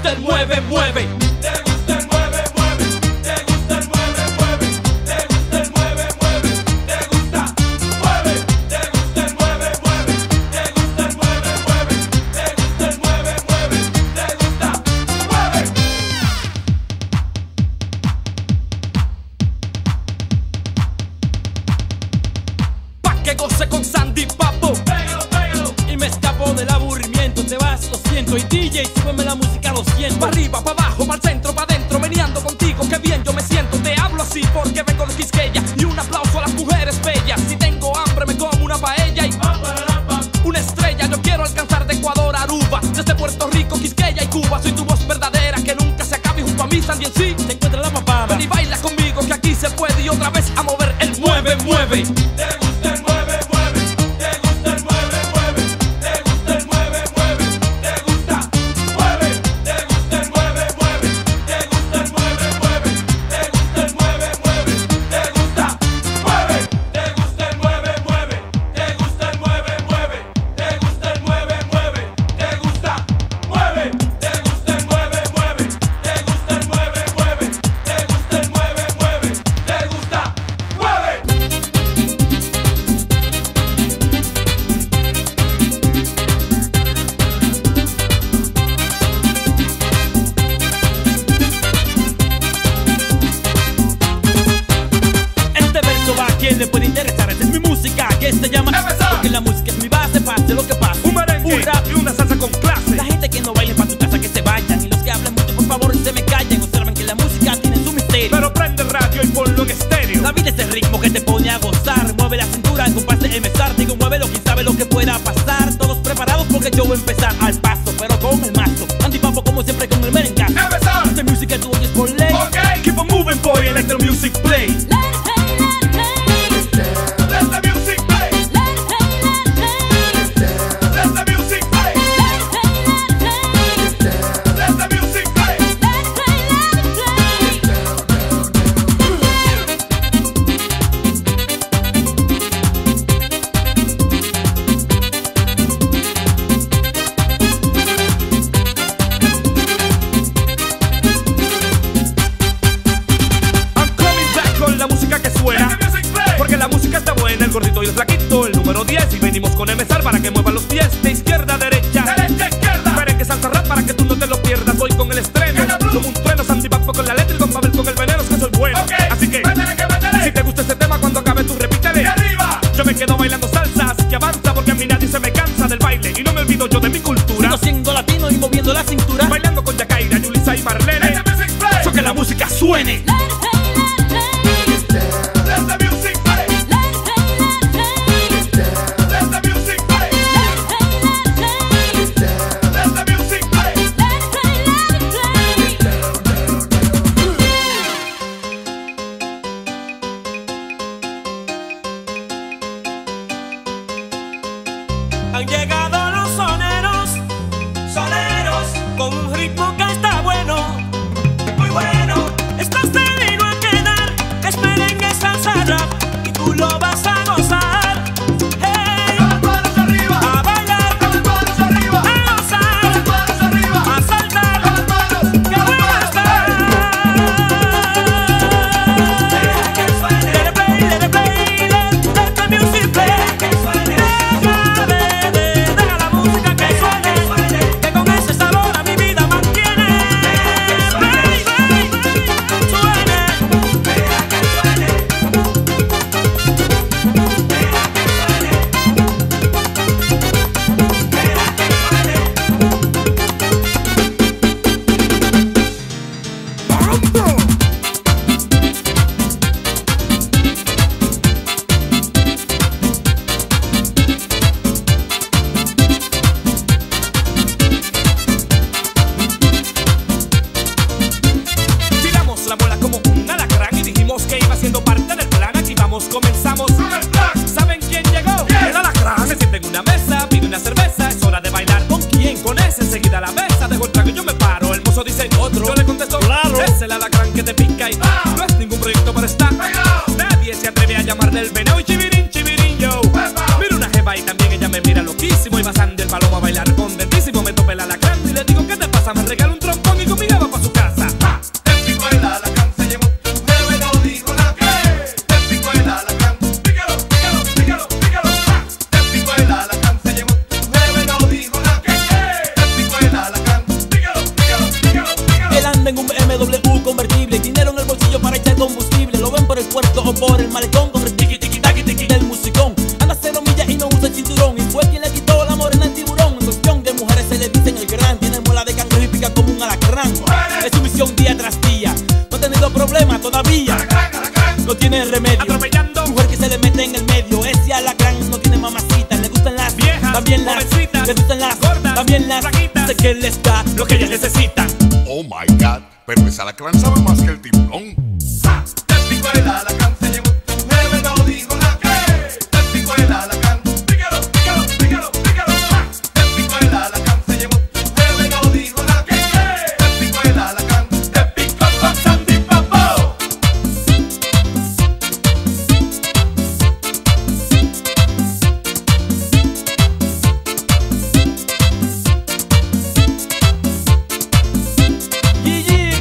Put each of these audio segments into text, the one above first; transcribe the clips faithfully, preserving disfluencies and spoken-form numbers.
gusta el mueve, mueve. Te gusta el mueve, mueve. Te gusta el mueve, mueve. Te gusta el mueve, mueve. Te gusta, mueve. Te gusta el mueve, mueve. Te gusta el mueve, mueve. Te gusta el mueve, mueve. Te gusta, mueve. Pa' que goce con Sandy Papo. Pégalo, pégalo. Y me escapo del aburrimiento. Te vas, lo siento. Y D J, súbeme la música, lo siento. Pa' arriba, pa' abajo, pa' el centro, pa' adentro. Meneando contigo, qué bien yo me siento. Te hablo así porque vengo de Quisqueya. Y un aplauso a las mujeres bellas. Si tengo hambre me como una paella y una estrella. Yo quiero alcanzar de Ecuador a Aruba. Desde Puerto Rico, Quisqueya y Cuba. Soy tu voz verdadera que nunca se acabe. Y junto a mí Sandy en sí se encuentra la papada. Ven y baila conmigo que aquí se puede. Y otra vez a mover el mueve, mueve. Te gusta el mueve, mueve. Te gusta el mueve, mueve. Te gusta el mueve, mueve. Te gusta, mueve. Te gusta el mueve, mueve. Te gusta el mueve, mueve. Te gusta el mueve, mueve. Te gusta, mueve. Te gusta el mueve, mueve. Te gusta el mueve, mueve. Te gusta el mueve, mueve. Te gusta, mueve. Te gusta el mueve, mueve. Te gusta el mueve, mueve. Te gusta el mueve, mueve. Te gusta, mueve. Este verso va a quien le puede interesar. Esta es mi música que se llama Empezar. porque la música es mi base, pase lo que pase. Un merengue Un rap. y una salsa con clase. La gente que no baile pa' tu casa que se vayan. Y los que hablan mucho por favor se me callen. Observen que la música tiene su misterio. Pero prende el radio y ponlo en estéreo. La vida es el ritmo que te pone a gozar. Mueve la cintura al compás de empezar. Digo muévelo, quién sabe lo que pueda pasar. Todos preparados porque yo voy a empezar al paso, pero con el mazo. Andy Papo como siempre con el merengazo. Empezar. Esta música tú oyes por ley. Ok. Keep on moving, boy, and let the music play. Let the music play. Let the music play. Let the music play. I'm coming back con la música que suena. Let the music play. Porque la música está buena, el gordito y el flaquito, el número diez. Y venimos con empezar para que muevan los pies de izquierda a derecha. Derecha a izquierda. Merengue, salsa, rap para que tú no te lo pierdas. Voy con el estreno, como un trueno, Sandy Papo con la letra y Don Pavel con el veneno, es que soy bueno. Okay. Así que, métele, que métele. Si te gusta este tema, cuando acabe tú repítele. Y arriba. Yo me quedo bailando salsa, así que avanza porque a mí nadie se me cansa del baile. Y no me olvido yo de mi cultura. Sigo siendo latino y moviendo la cintura. Bailando con Yacaira, Yulisa y Marlene. Let the music play. So que la música suene. Let the music play. Let the music play. Let the music play. Han llegado los soneros, soneros, con un ritmo que está bueno, muy bueno. Esto se vino a quedar, es merengue, salsa, rap, y tú lo vas a gozar. Hey, Las manos arriba. a bailar, Las manos arriba. a gozar, Las manos arriba. a saltar, Las manos. que bueno está. Deja que suene, let it play, let it play, let, let the music play. Deja que suene, deja, de, de, deja la música que suene, que con ese sabor a mi vida mantiene. Play, play, play, suene. Deja que suene, deja que suene, Tiramos la bola como un alacrán y dijimos que iba siendo parte del plan. Aquí vamos, comenzamos. ¿Saben quién llegó? El alacrán. Se siente en una mesa, pide una cerveza. Es hora de bailar. ¿Con quién? Con ese. Enseguida a la mesa. Dejo el trago y yo me paro. El mozo dice otro. Yo le contesto, claro. Es el alacrán que te pica y no es ningún proyecto para estar. Nadie se atreve a llamar del veneno y chivirín, chivirín, yo. Mira una jeva y también ella me mira loquísimo. Y pasando el palomo a bailar contentísimo. Me tope el alacrán y le digo, ¿qué te pasa? Me regala un trompón y su convertible, dinero en el bolsillo para echar combustible. Lo ven por el puerto o por el malecón con el tiki tiki tiki tiki del musicón. Anda cero millas y no usa el cinturón, y fue quien le quitó la morena al tiburón. En cuestión de mujeres se le dicen el gran, tiene mola de cangrejo y pica como un alacrán. Es su misión día tras día, no ha tenido problemas todavía, no tiene remedio. Atropellando mujer que se le mete en el medio, ese alacrán no tiene mamacita. Le gustan las viejas, también las jovencitas, le gustan las gordas, también las flaquitas. sé que les da lo que ellas necesitan. Oh my God, pero ese alacrán sabe más que el tiburón. Te pico el alacrán, se llevó tu jefe, no dijo nada. Te pico el alacrán, pícalo, pícalo, pícalo, pícalo. Te pico el alacrán, se llevó tu jefe, no dijo nada. Te pico el alacrán, te pico con Sandy Papo. Gigi.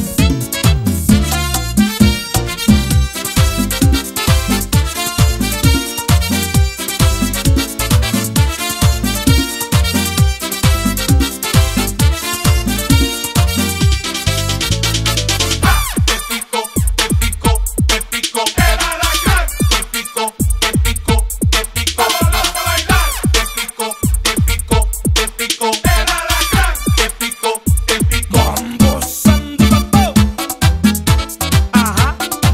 Te pico, te pico, te pico el alacrán. Te pico, te pico, te pico. Vámonos a bailar. Te pico, te pico, te pico el alacrán. Te pico, te pico. Mambo Sandy Papo. Ajá.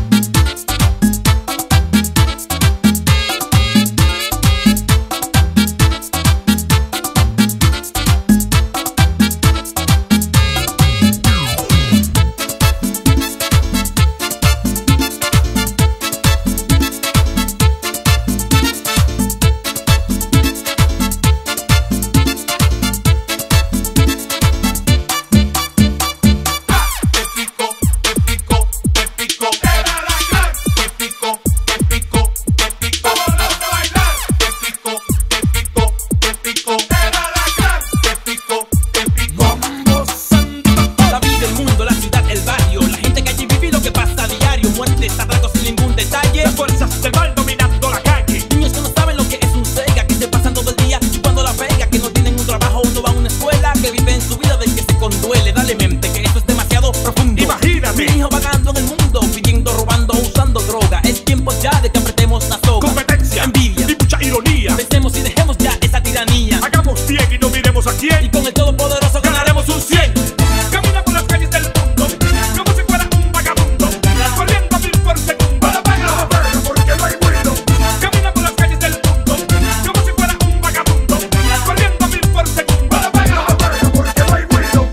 Te pico, te pico, te pico el alacrán. Te pico, te pico, te pico. Vámonos a bailar. Te pico, te pico, te pico el alacrán. Te pico, te pico. Mambo Sandy Papo. La vida, el mundo, la ciudad, el barrio, la gente que allí vive y lo que pasa a diario. Muertes, atracos sin ningún detalle. Las fuerzas del mal dominando la calle. Niños que no saben lo que es un Sega, que se pasan todo el día chupando la pega, que no tienen un trabajo o no van a una escuela, que viven su vida del que se conduele. Dale mente, que esto es demasiado profundo. Imagínate. Mi hijo vagando en el mundo, pidiendo, robando, usando droga. Es tiempo ya de que apretemos la soga. Competencia, envidia, y mucha ironía. pensemos y dejemos ya esa tiranía. Hagamos bien y no miremos a Y quién. con el todopoderoso ganaremos un cien. Camina por las calles del mundo como si fuera un vagabundo, corriendo a mil por segundo. Porque no hay ruido. Camina por las calles del mundo como si fuera un vagabundo, corriendo a mil por segundo. Porque no hay ruido.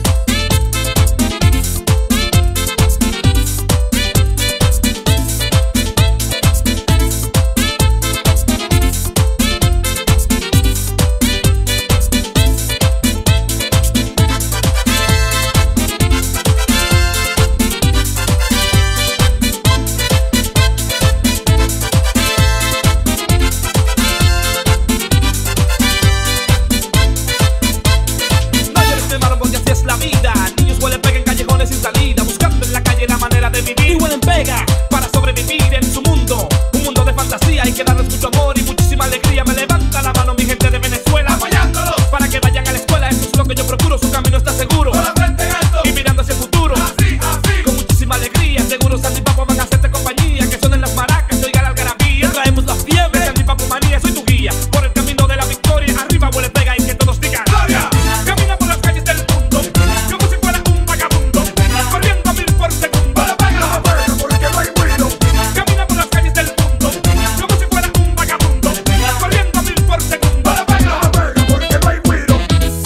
No llores de malo porque así es la vida. Niños huelen pega en callejones sin salida, buscando en la calle la manera de Y vivir huelen pega. para sobrevivir en su mundo. Un mundo de fantasía, hay que darles mucho amor y muchísima alegría. Me levanta la mano mi gente de Venezuela, Apoyándolos. para que vayan a la escuela. Eso es lo que yo procuro, su camino está seguro. Con la frente en alto. Y mirando hacia el futuro, Así, así. con muchísima alegría. Seguro Sandy Papo van a hacerte compañía. Que suenen las maracas, oiga la algarabía. Traemos la fiebre. Sandy Papo manía, soy tu guía. Por el camino de la victoria, arriba huele pega y que todos digan Gloria. Camina por las calles del mundo como si fuera un vagabundo, corriendo a mil por segundo. Porque no hay ruido. Camina por las calles del mundo como si fuera un vagabundo, corriendo a mil por segundo. Porque no hay ruido.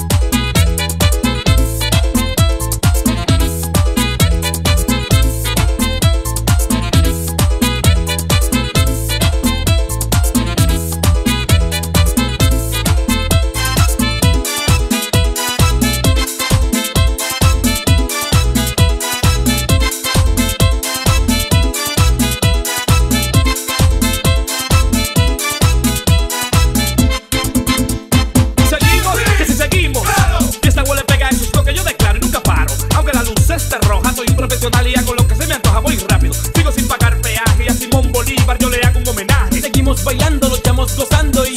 Seguimos, que si seguimos, que esta huele pega, eso es lo que yo declaro y nunca paro. Aunque la luz esté roja, soy un profesional y hago lo que se me antoja, voy rápido. Sigo sin pagar peaje y a Simón Bolívar yo le hago un homenaje. Seguimos bailando, lo echamos gozando y